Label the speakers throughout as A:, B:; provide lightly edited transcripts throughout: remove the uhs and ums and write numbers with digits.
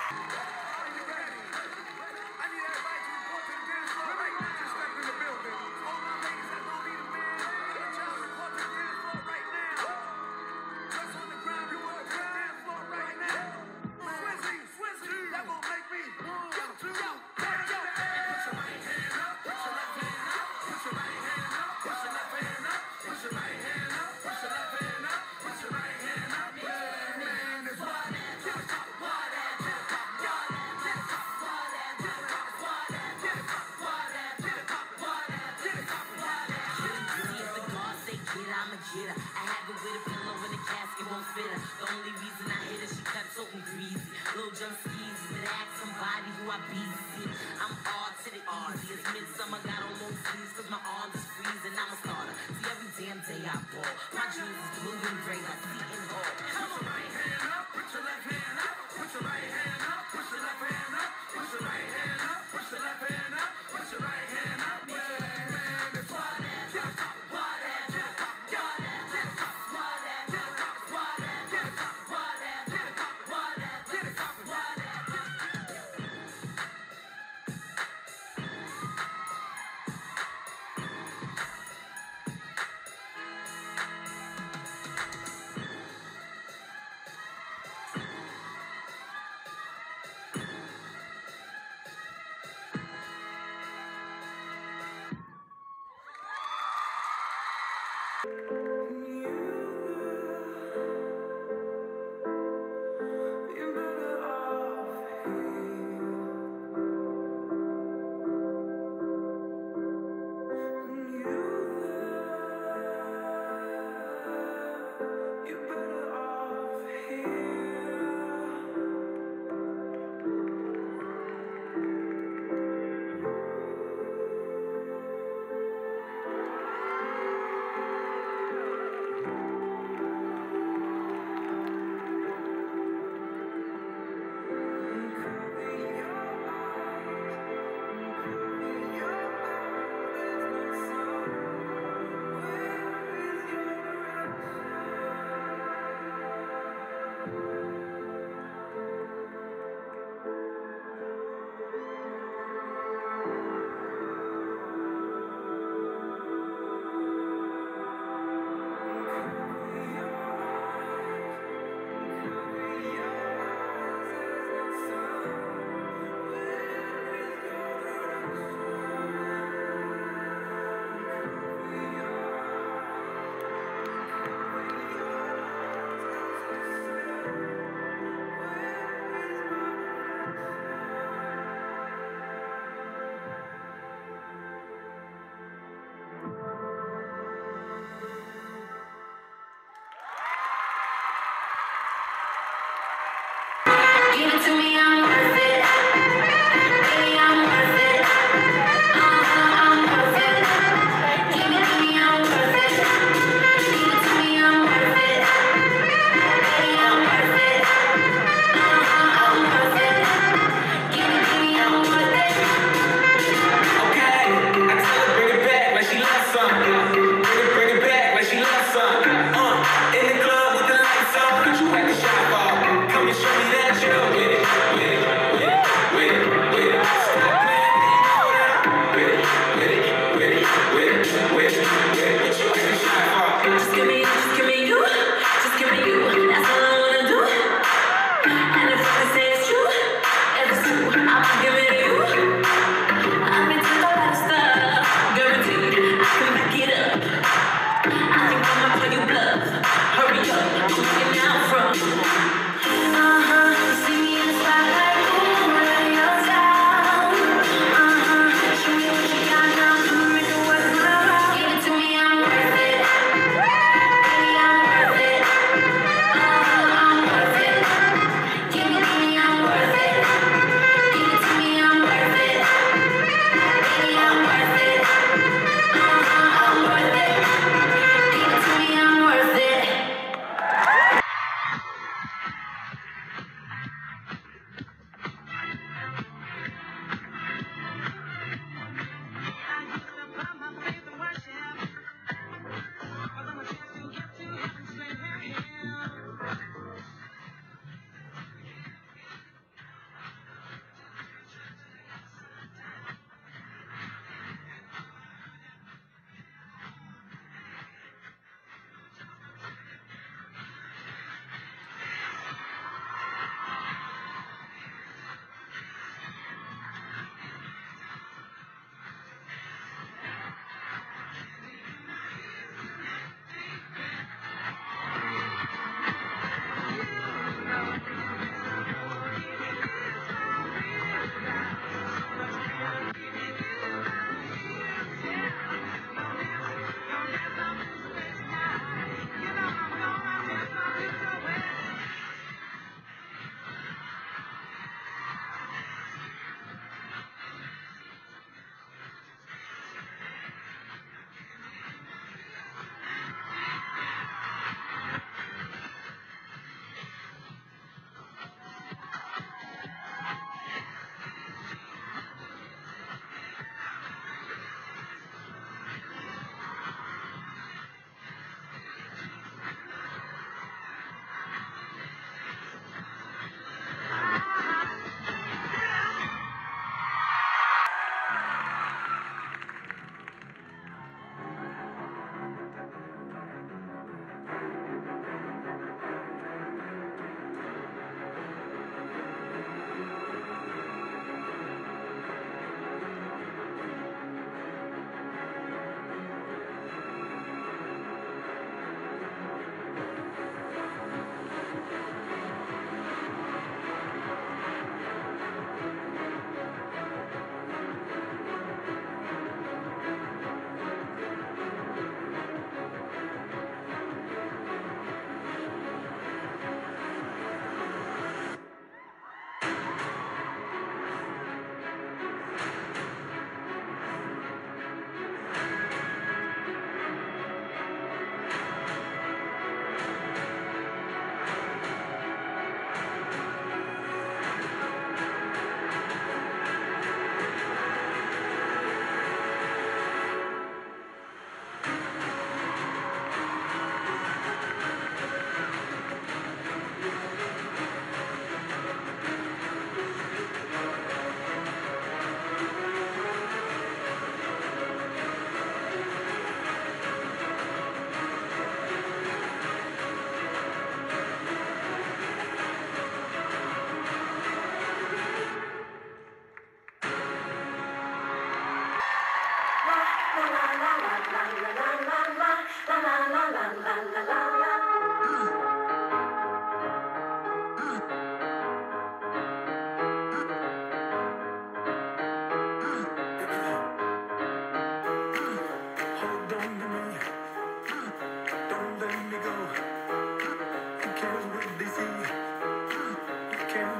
A: Are you ready? I need everybody to report to the dance floor right now. Just step in the building. All my ladies that don't need a man, let a child report to the dance floor right now. Just on the ground, report to the dance floor right now. Swizzy, that won't make me. Yo, put your right hand up, put your left hand up, put your right hand up, put your left hand up, put your right hand up, put your left hand up, put your right hand up. Yeah, man, it's what that, get it pop, what that, get it pop, what that, get it pop, what that, get it pop, what that, get it pop, what that, get it pop, what that, get it pop, what that.
B: If the guards say get, I'ma get her. I have it with a pillow in the casket, won't fit her. The only reason I hit her, she cut so greasy. Little jump skis, but ask somebody who I be. I'm all to the easy. It's midsummer, got on no sleeves, cause my arms is freezing. I'm a starter. See, every damn day I ball. My jeans is blue and gray like Seton Hall.
A: Put your right hand up, put your left hand up, put your right hand up, put your left hand up, put your right hand up, put your left hand up, put your right hand up. Yeah, man, it's what that, get it pop, what that, get it pop, what that, get it pop, what that, get it pop, what that, get it pop, what that, get it pop, what that, get it pop, what that.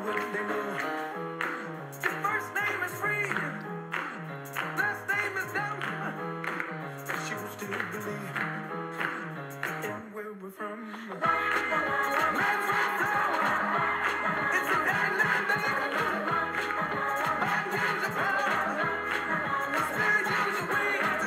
A: what they know. His first name is free, last name is dumb. But she will still believe in where we're from. Man's right now, it's a daylight day. Mind use your power, spirit use your wings.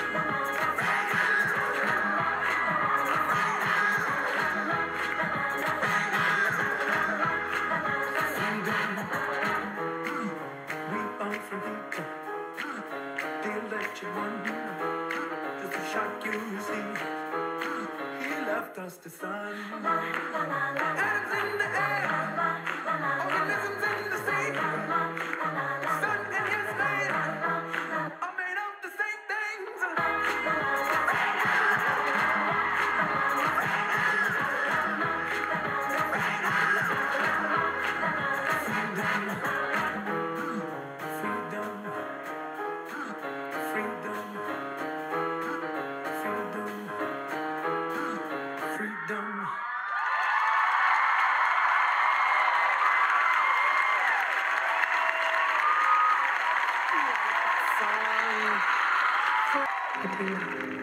A: Just a shock you see. He left us the sun. Atoms in the air, organisms in the sea. Sun and his man are made of the same things. Freedom.